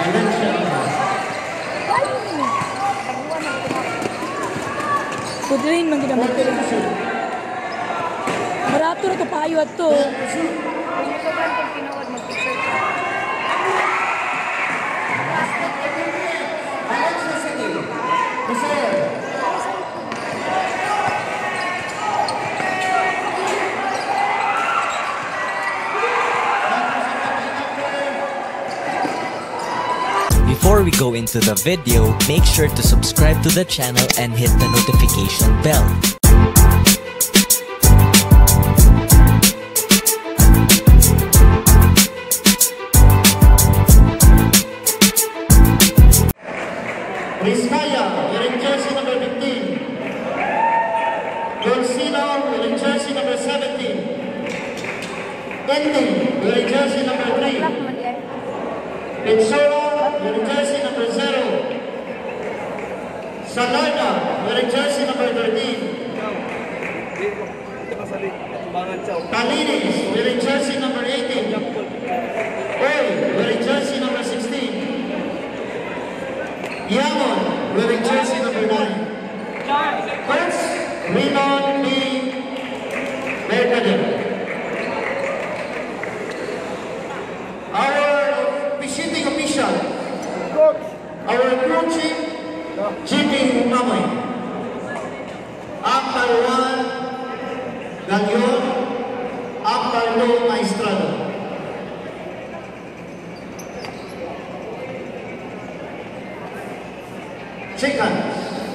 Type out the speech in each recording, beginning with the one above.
Kudirin man ginamit ko rin. Barato na ito payo at ito. Before we go into the video, make sure to subscribe to the channel and hit the notification bell. Rizkaya, wearing jersey number 15. Golsino, wearing jersey number 17. Ending, wearing jersey number 3. Pinsora, wearing jersey number 0. Salarda, wearing jersey number 13. Talinis, wearing jersey number 18. Oy, wearing jersey number 16. Yamon, wearing jersey number 9. First, Rinon B. Mercader. Our visiting official, our crew chief, GP Mamoy. Ampar 1, Gagyon, Ampar 2, Maestrado. Shake hands.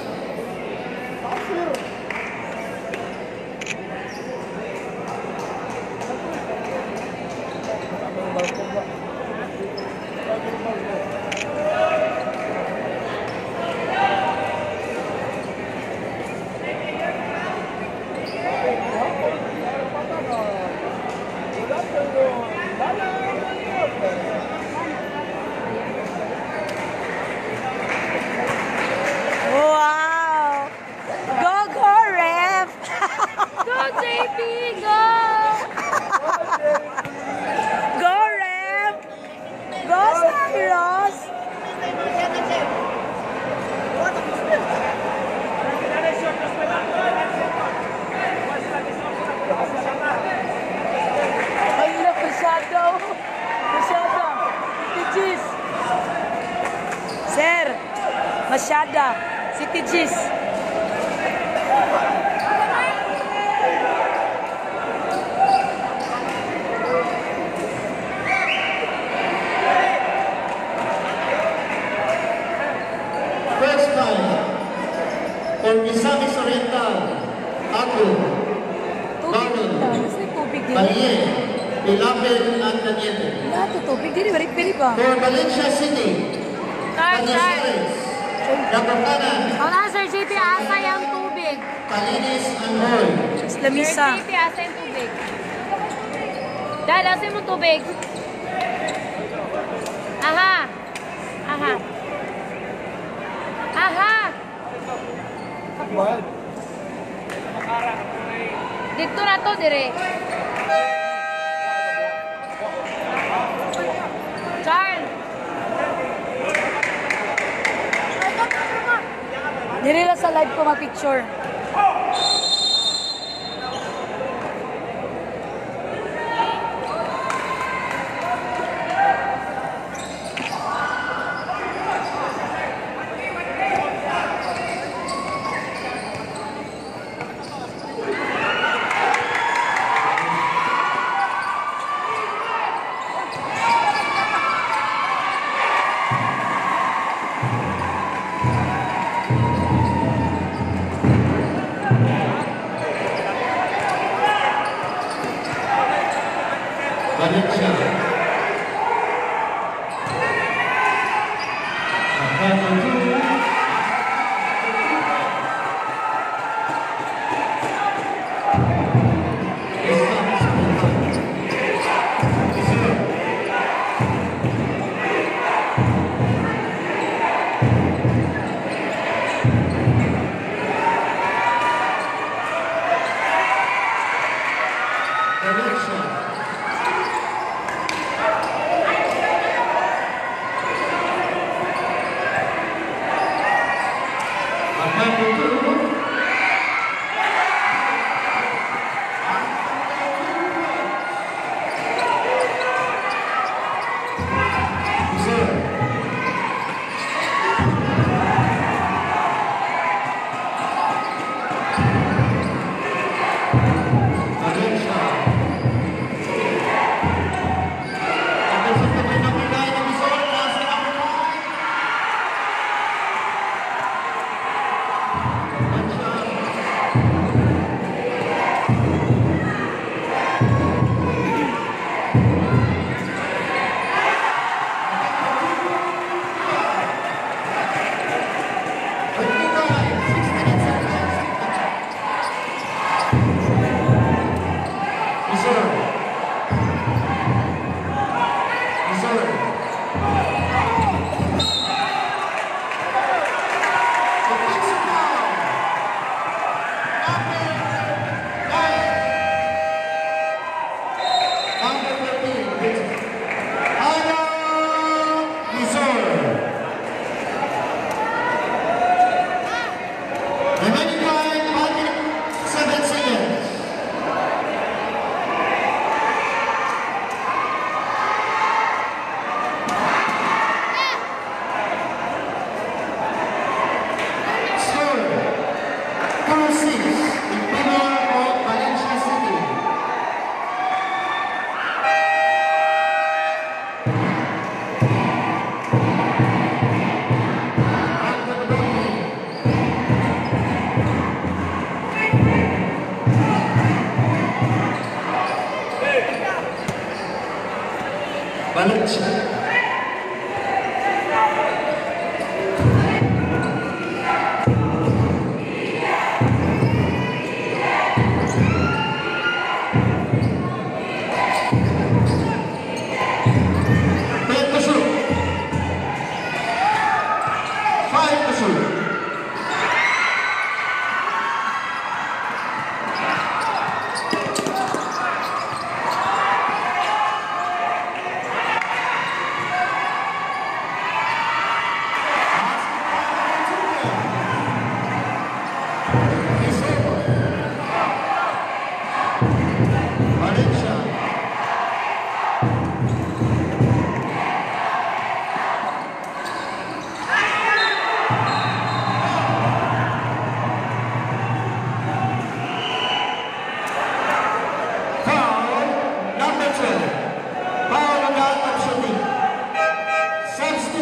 Sir, masyada. Si Tijis. First time for Misamis Oriental, Ako, Banon, Balie, Pilapil, at Daniete. Lahat tubig. Dili, balik-balik ba? For Valencia City, Canizares, Dapacanan, Sir JP, asa yung tubig. Talinis, and Hoy. Islamisa. Sir JP, asa yung tubig. Dad, asa yung tubig. Aha. Aha. Aha. Dito na to, dire. Charles. Dili lang sa live ko ma-picture.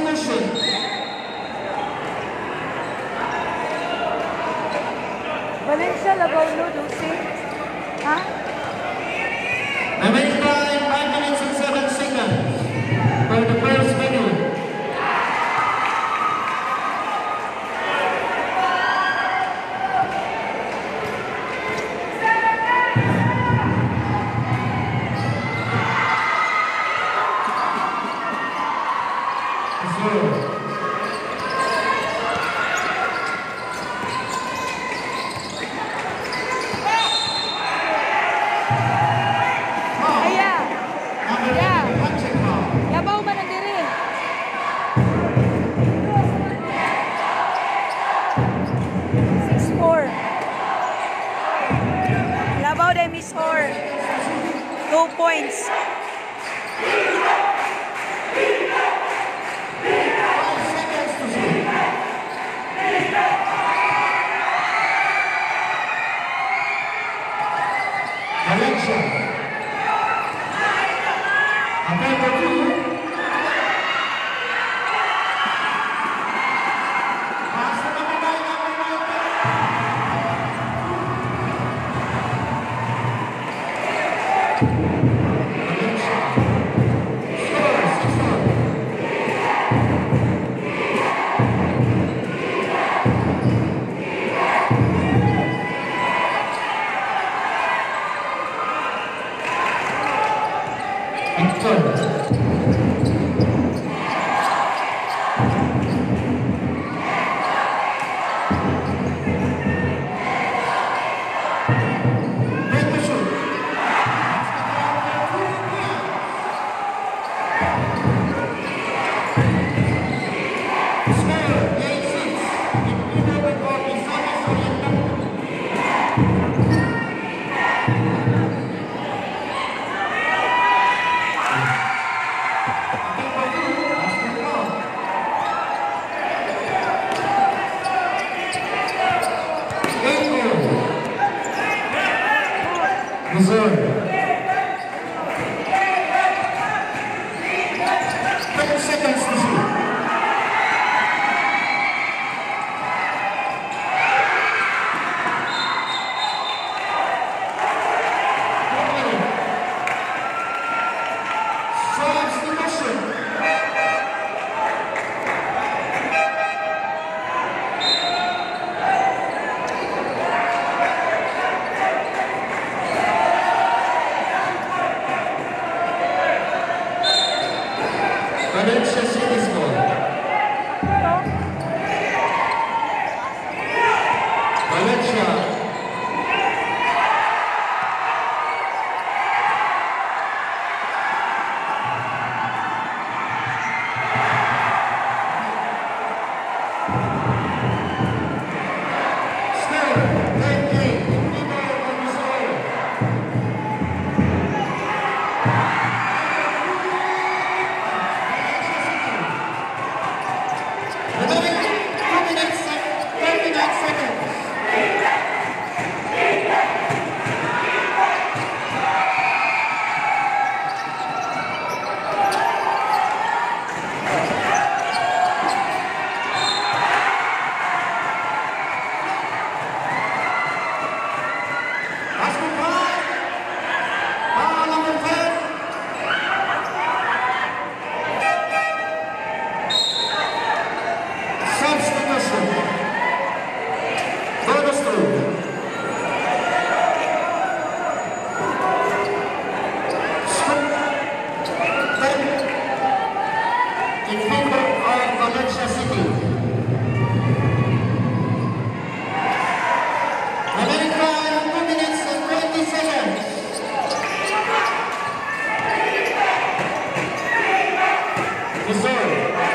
substitution. Valencia, Labaw, Lucy. Ha? Remaining time 5 minutes and 7 seconds for the first minute. Aya. Number Yeah. 8, punching foul. Labaw man ang diri. Six four. Labaw day miss or 2 points. Valencia. Number 2. Pass to number 9, Valencia. Score 6-1. Victor. Break the shoot. Score 8-6. In favor of Misamis Oriental. Missouri. 10 seconds to shoot. Substitution. Valencia City School. Valencia. Still 10-8 in favor of Missouri. Remaining 2 minutes and 39 seconds. Basket foul. Foul number 10. Substitution. Bonus 2. Scoop 10 in favor of Valencia City. Remaining time 2 minutes and 20 seconds. Missouri.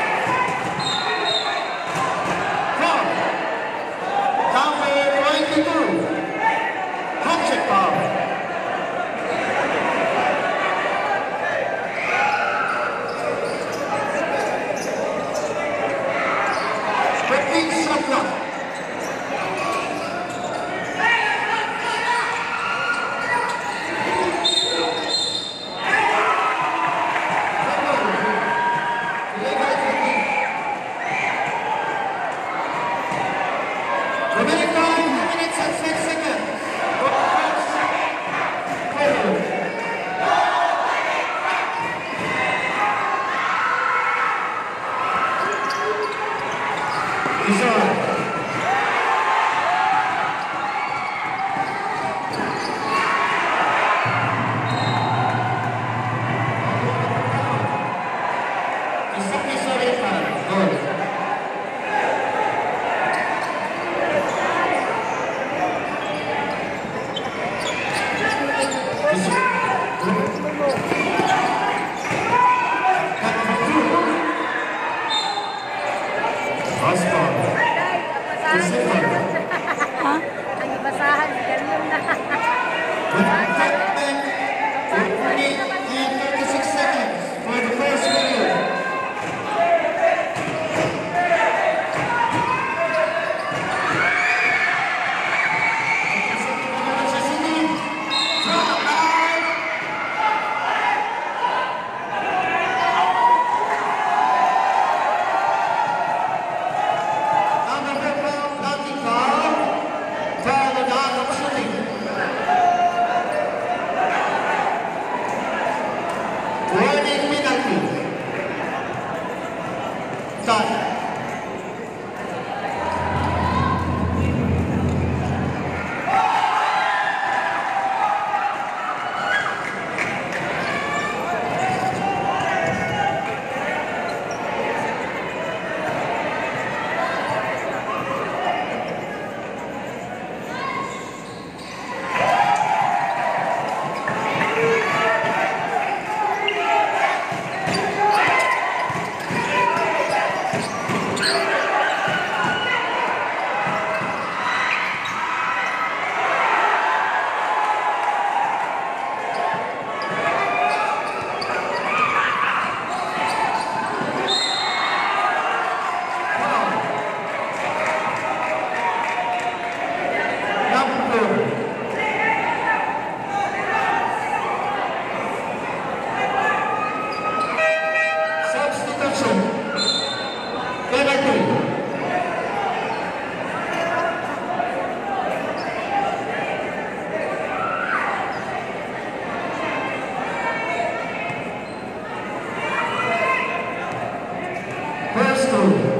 Foul. Number 22. Punching foul. Repeat shot clock. Illegal 15. is on. Isaki Sorita, goal. Oscar. Ang basahan, ganyan na. With equipment, 36 seconds for the first period. Warning penalty. Done. Substitution. Penalty. First two.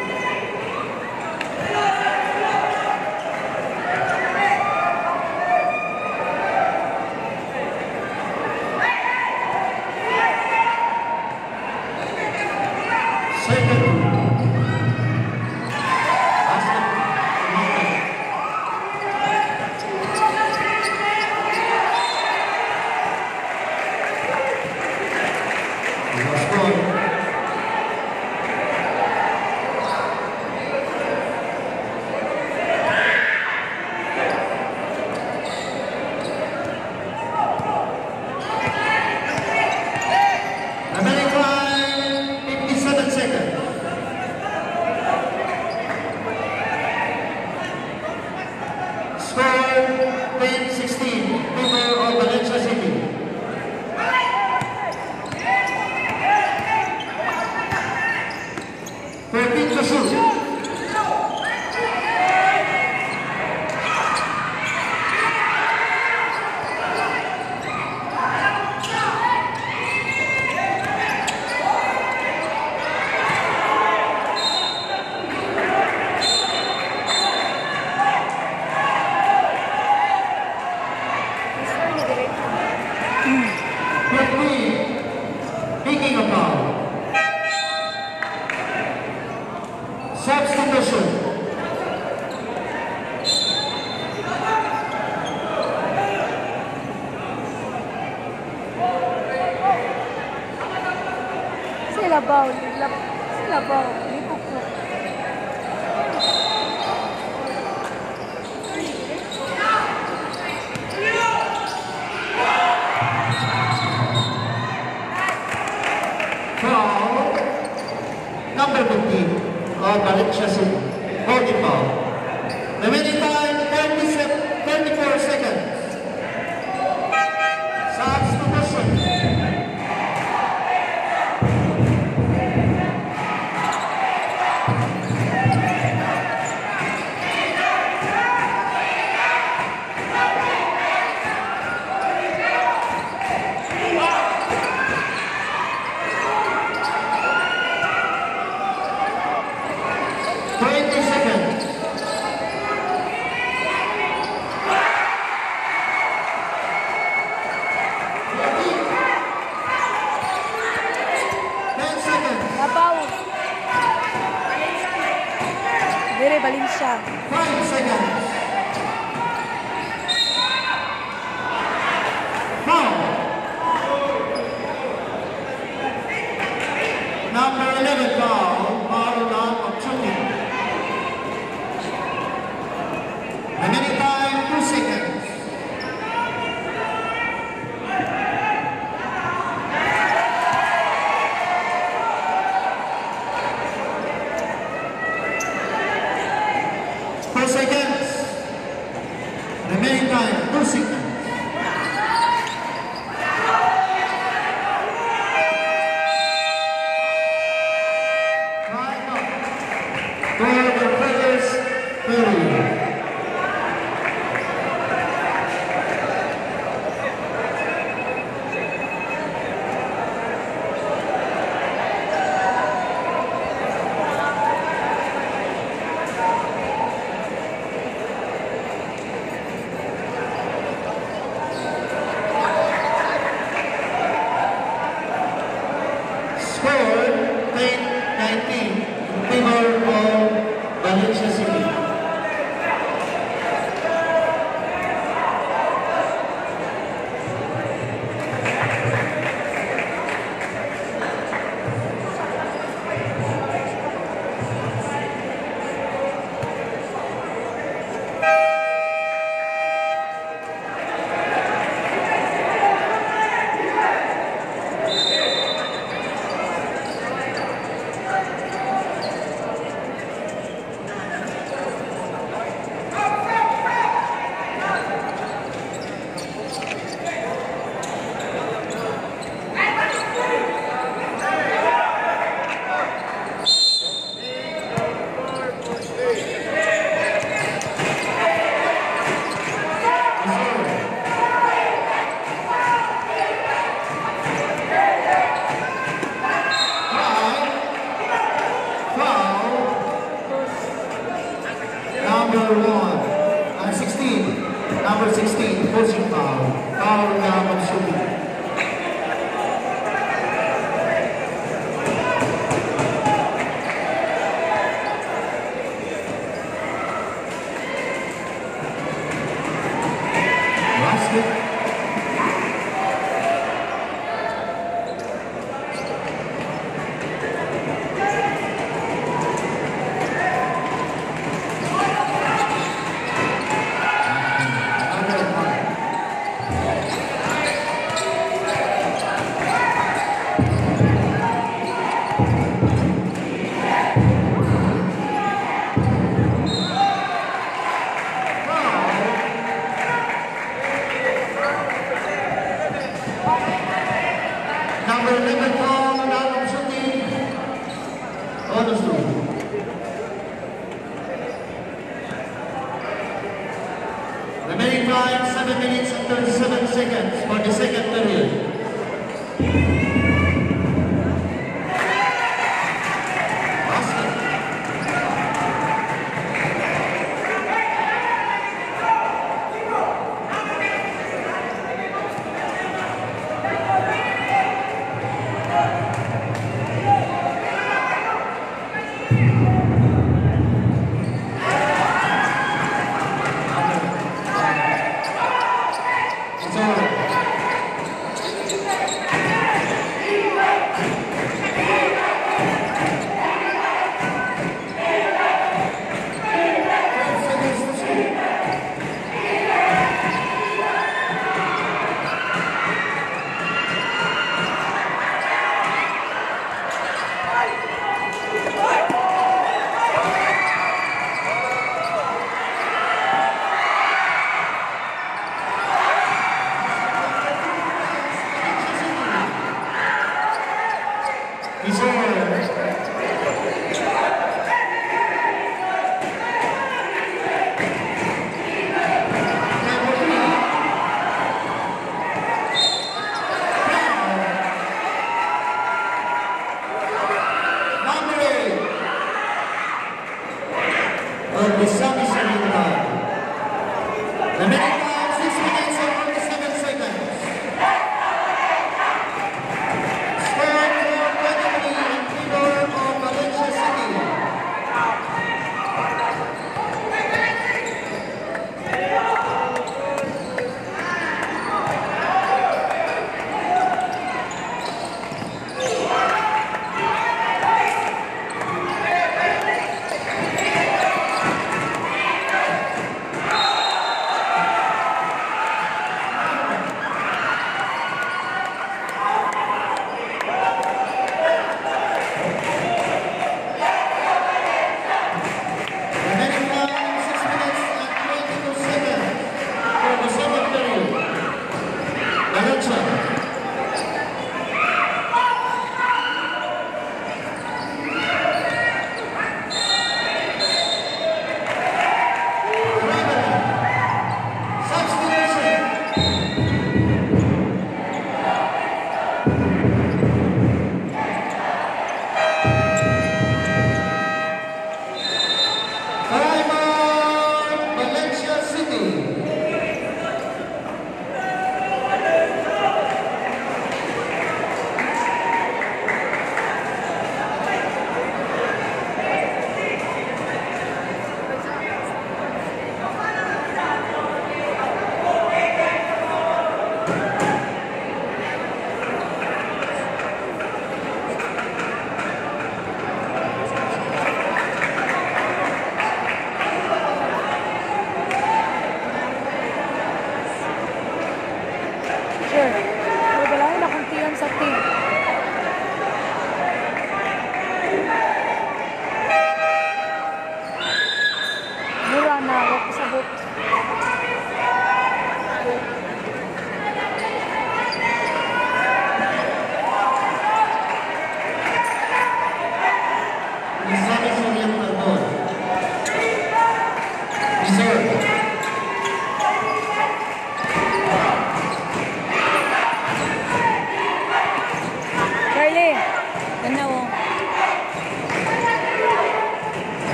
American 57 seconds. Score 10-16 in favor of Valencia City. Fourteen to shoot. Picking a foul. Substitution. Silabaw, silabaw, lipok-pok. Foul. Number 15 of Valencia City. Holding foul. Remaining time 34 seconds. Substitution. 20 seconds. 10 seconds. Labaw. Dire, Valencia. 5 seconds. Foul. Number 11 foul. Foul out of shooting. Remaining time 2 seconds. Seconds. Remaining time 2 seconds. Time up. For the first period. Score 10-19 in favor of Valencia City. Number 16, forcing foul. Foul down on shooting. Basket. Number 11 foul down on shooting. Bonus two. Remaining time 7 minutes and 37 seconds for the second period. It's over. the Sami Sarin time. Remaining time 6 minutes and 47 seconds. Square for 23 in favor of Valencia City.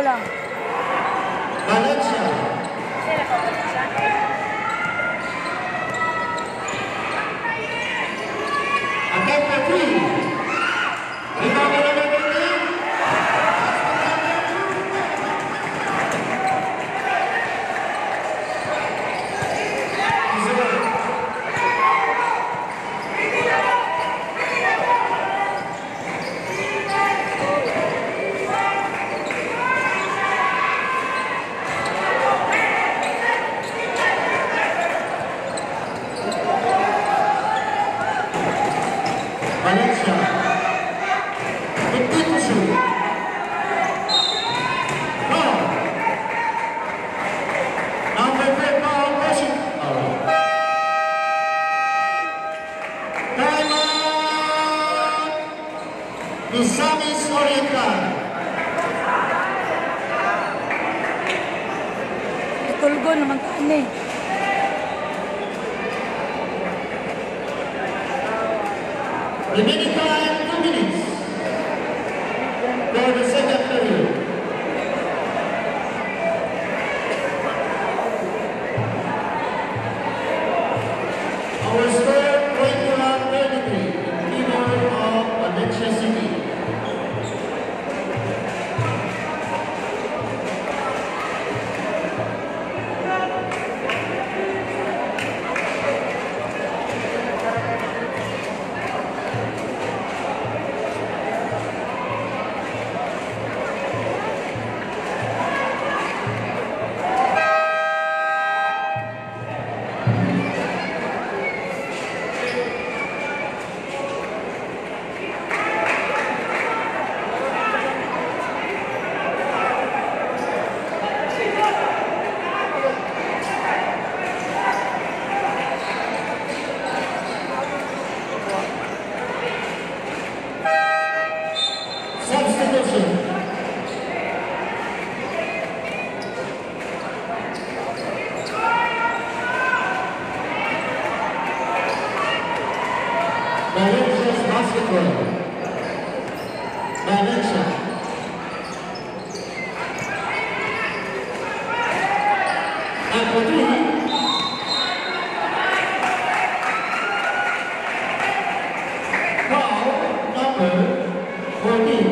lang. Valencia. Attack for 3. Rebound number 13. Valencia. 15 to shoot. Foul. Number 3 foul, pushing. Timeout. Misamis Oriental. Tulgo naman taan eh. Remaining time 2 minutes for the second period. Our score 21-33 in favor of Valencia City. Substitution. Valencia's basketball. Valencia. And for 3. Foul number 14.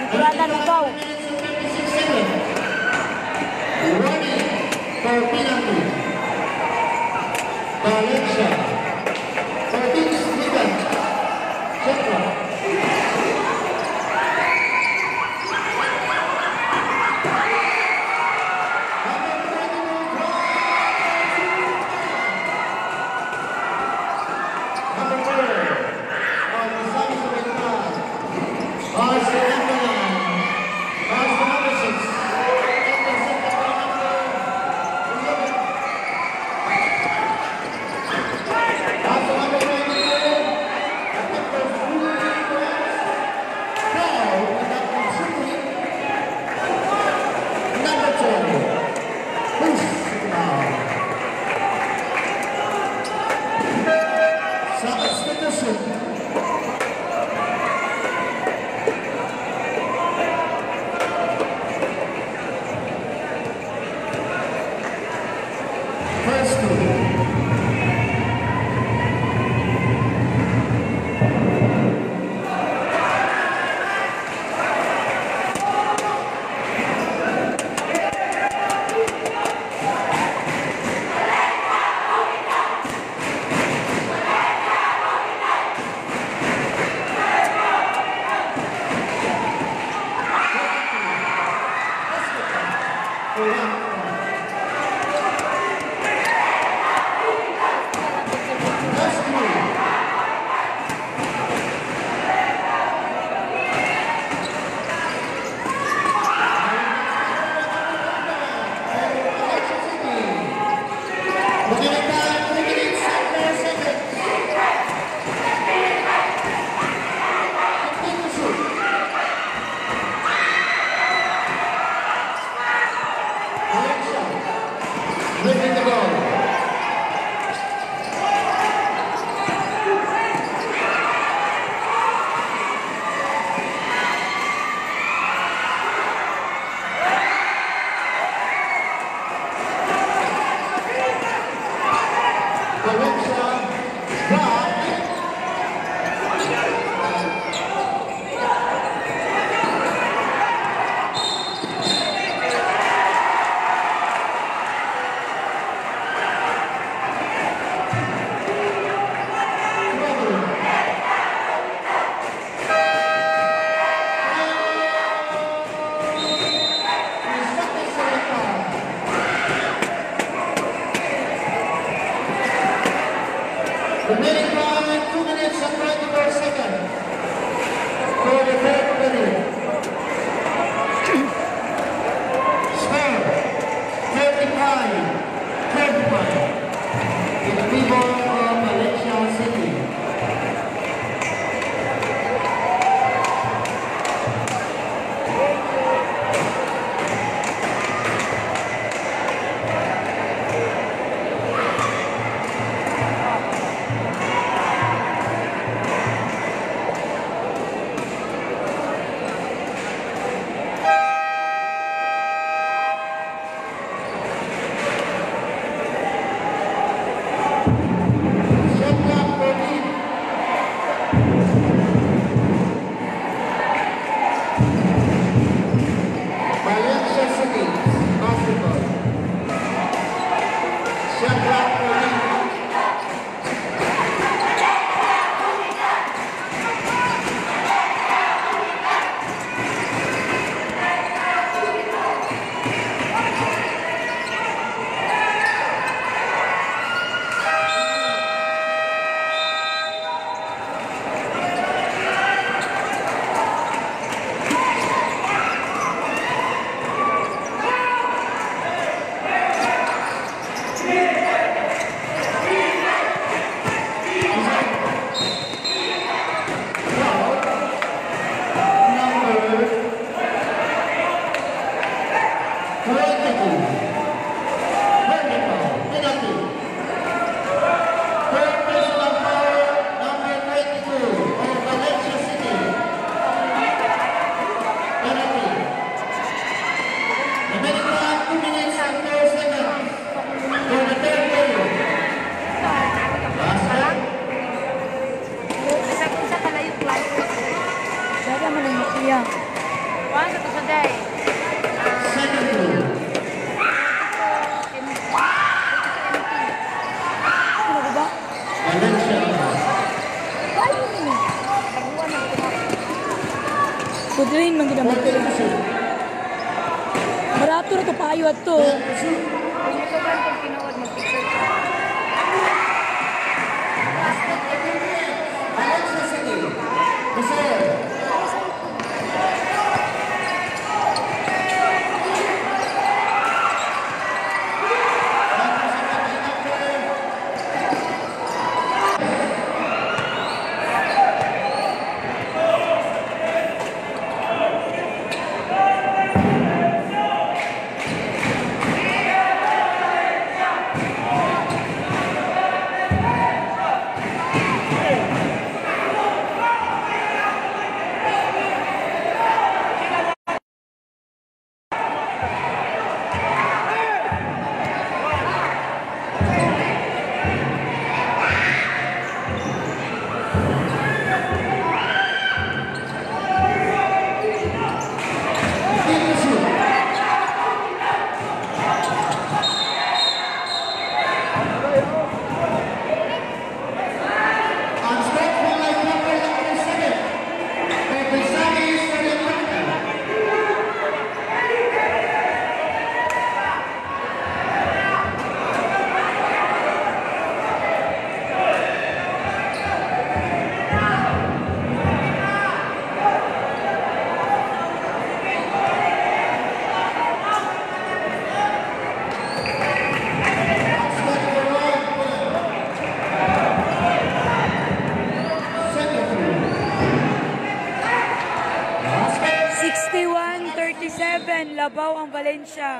Brandon, ikaw. Running for penalty. Valencia. For Big Steven. Central. Barato na to payo at to. Kung ito ba itong kinuod, mag-picture ka. Alexa City. Reserve. Labaw ang Valencia.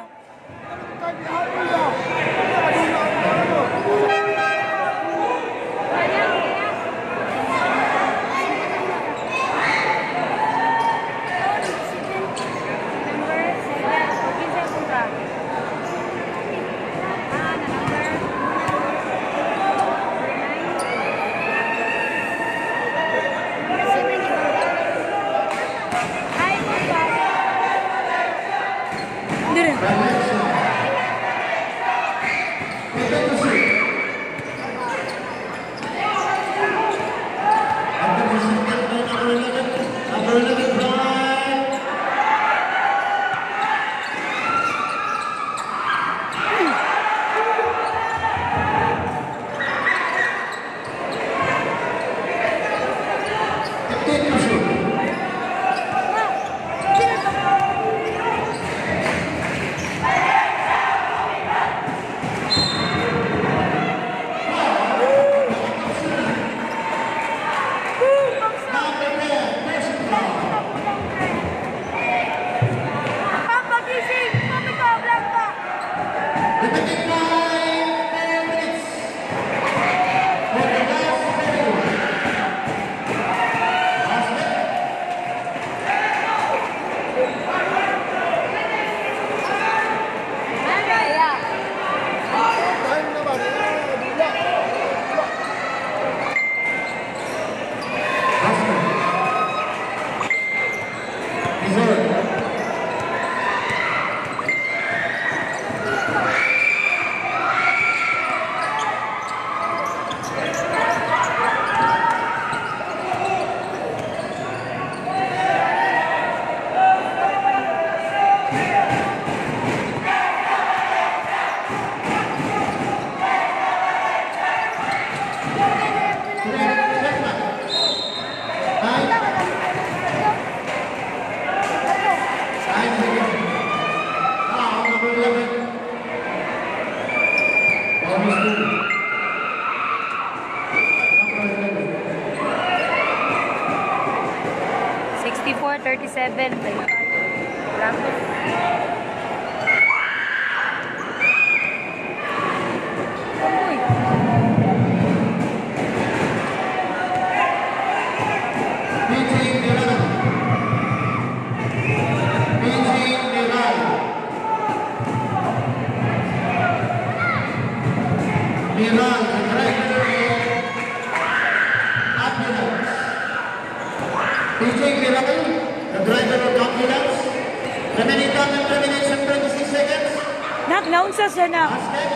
Naunsa siya na.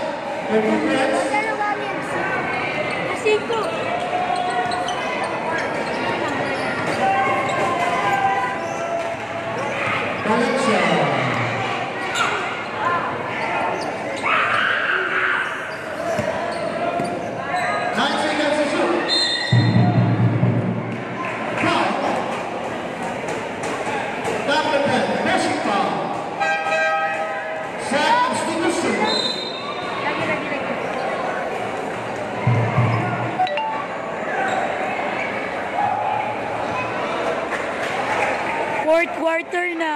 Asiko. quarter na.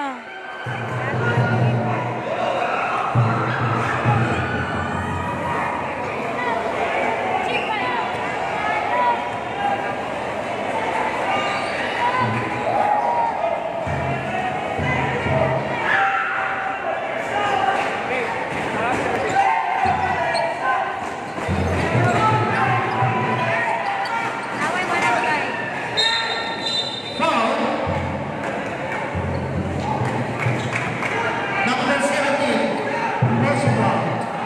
Foul. Number 17, personal foul.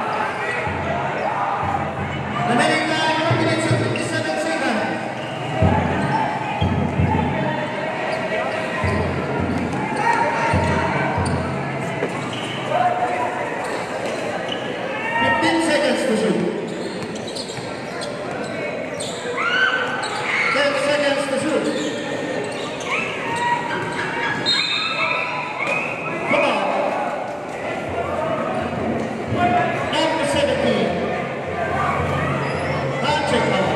Remaining time, 1 minute and 57 seconds. Seconds to shoot. 10 seconds to shoot. Come on. Number 17. Patrick Hall.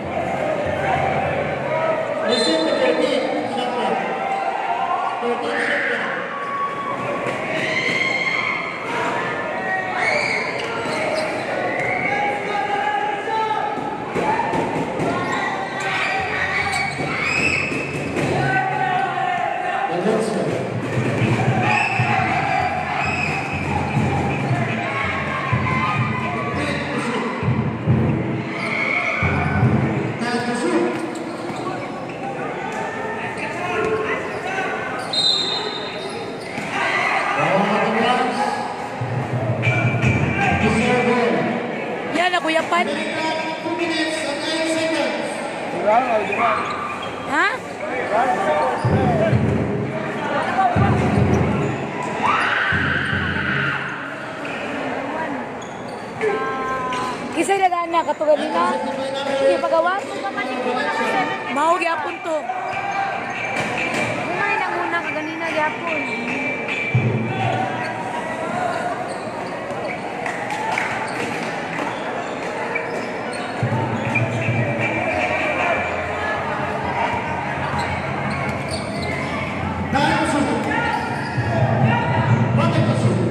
Receive the 13 shot clock. 13 shot clock. Yan na, Kuya Pat. 2 minutes and 9 seconds. Ha? Kisay na na, katuwa nila. Sige, pagawas. Mahog yapon to. Kumain na muna kaganina yapon. Time to shoot. Bucket to shoot.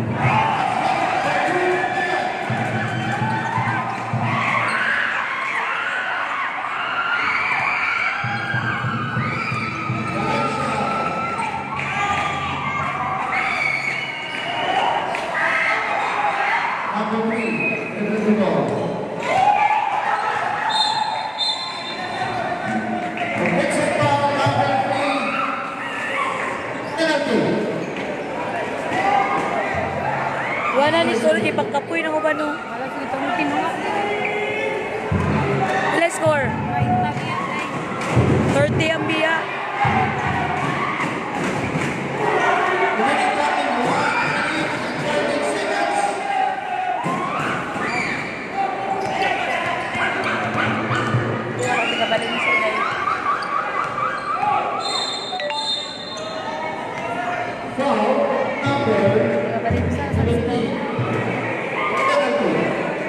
Number 3, this is the ball. Offensive foul, number 3, penalty. Wala ni Sol, ipagkapoy ng ubano. Wala ko itong pinuha. Let's score. 30 ang biya. Remaining time, 1 minute and 13 seconds. Gabalin sa ilay. Foul, number Gabalin sa 17, penalty.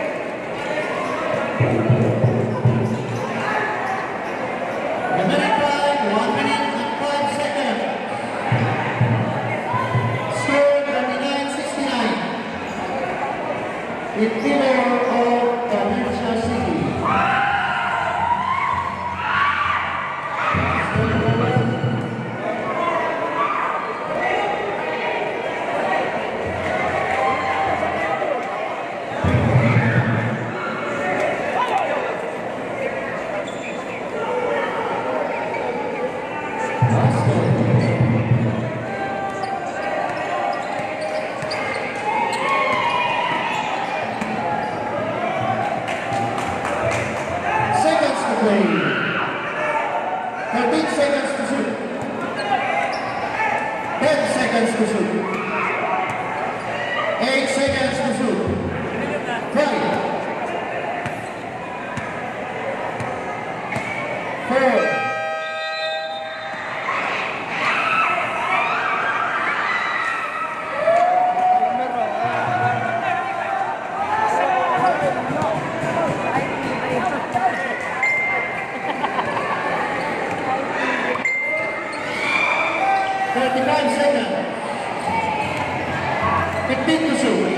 Remaining time, 1 minute and 5 seconds. Score 39-69. In favor of Valencia City. Seconds to play. 13 seconds to shoot. 10 seconds to shoot. 8 seconds to shoot. 5, 4, 35 5 seconds. 15 to shoot.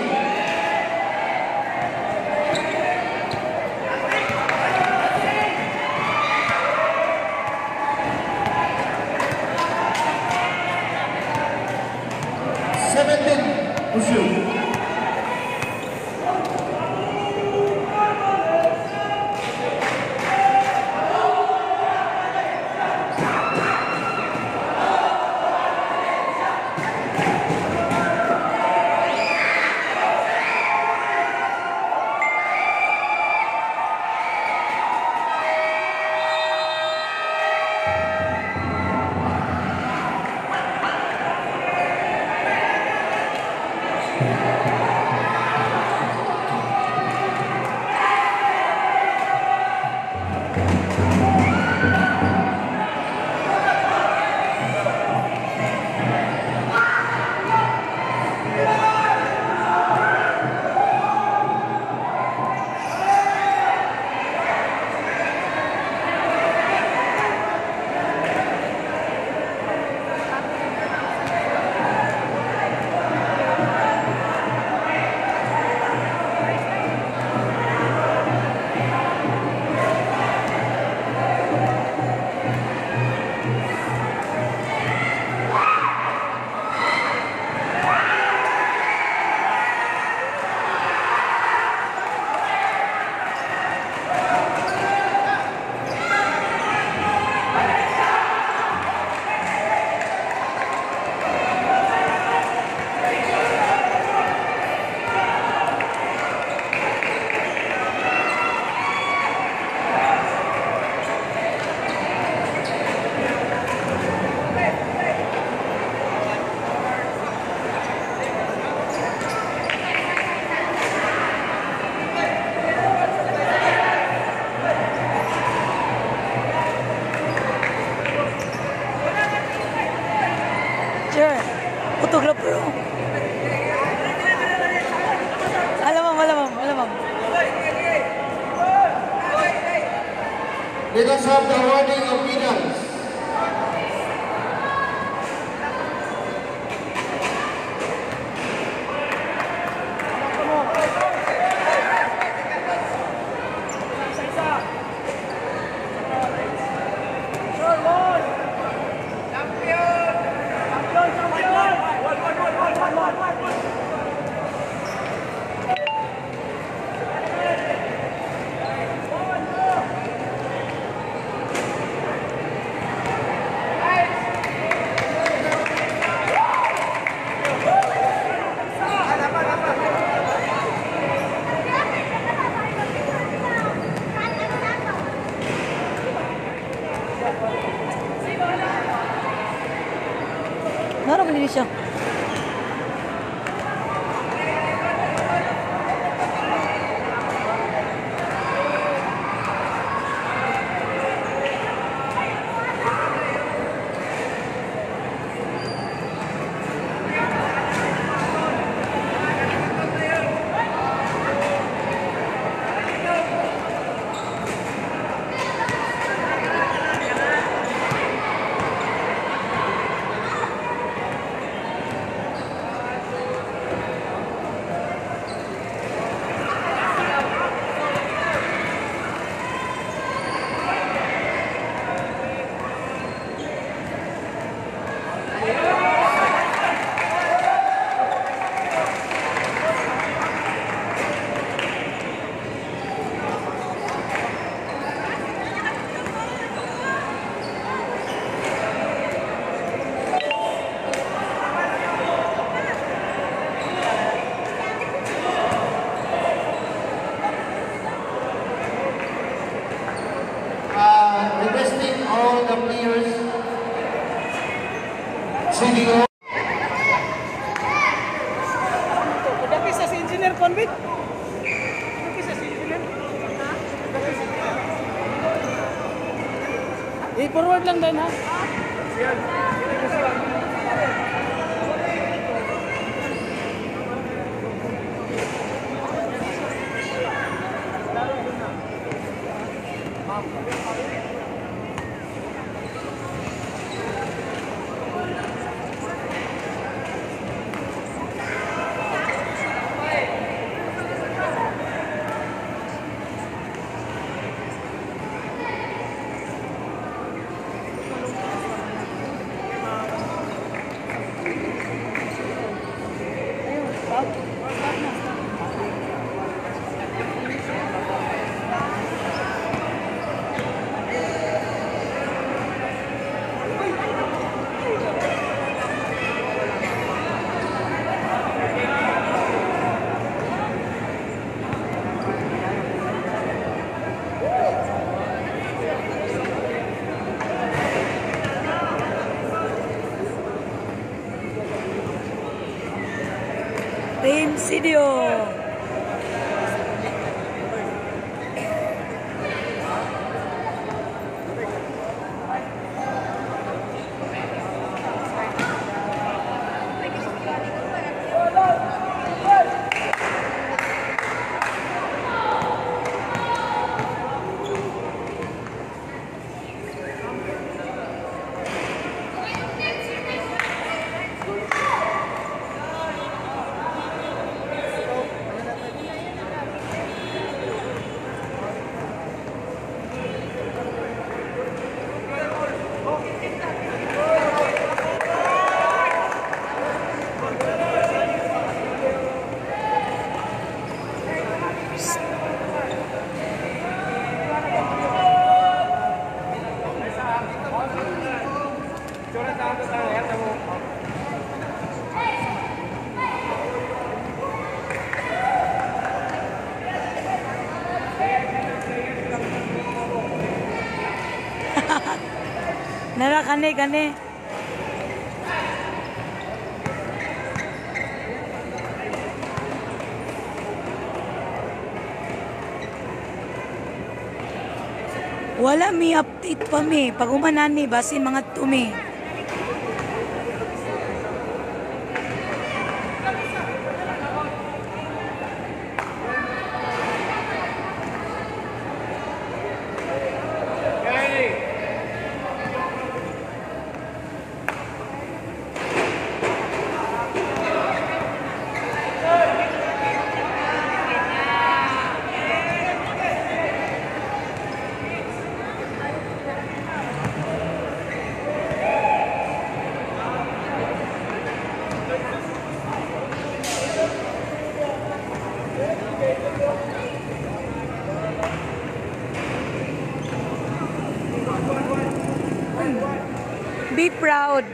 Photographer. Alamang. Let us have the awarding of medals. Nara ba siya? Requesting all the players, CDO. Dati sa si Engineer Convict. Dati sa si Engineer. I-forward lang din ha. Presidio. Nara kane. Wala mi update pa mi. Pag umanan mi, basin mga tumi. Be proud.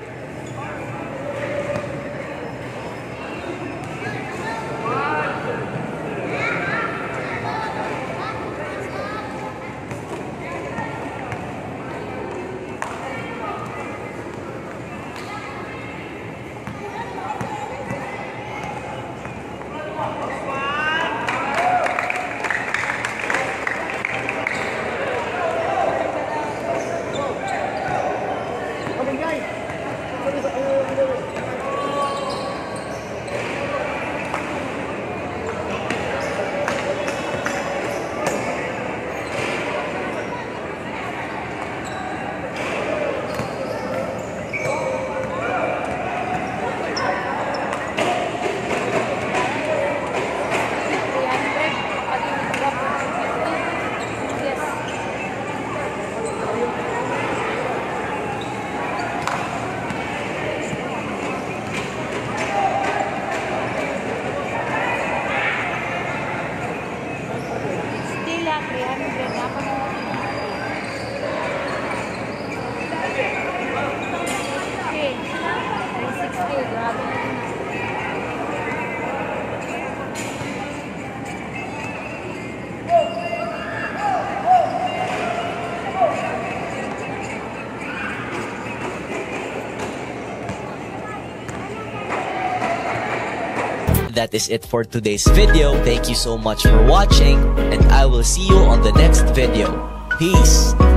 That is it for today's video. Thank you so much for watching, and I will see you on the next video. Peace!